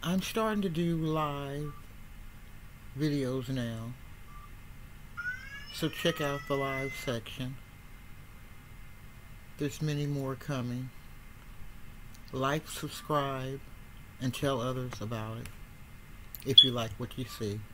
I'm starting to do live videos now, so check out the live section. There's many more coming. Like, subscribe, and tell others about it if you like what you see.